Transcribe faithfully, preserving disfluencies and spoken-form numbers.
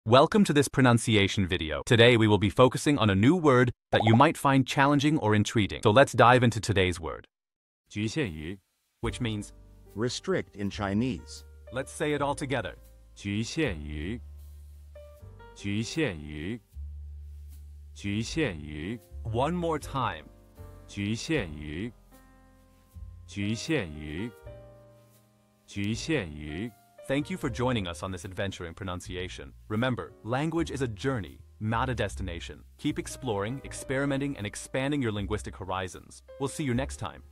Welcome to this pronunciation video. Today we will be focusing on a new word that you might find challenging or intriguing. So let's dive into today's word, 局限于 which means, restrict in Chinese. let's say it all together. 局限于局限于局限于 One more time. 局限于局限于局限于 Thank you for joining us on this adventure in pronunciation. Remember, language is a journey, not a destination. Keep exploring, experimenting, and expanding your linguistic horizons. We'll see you next time.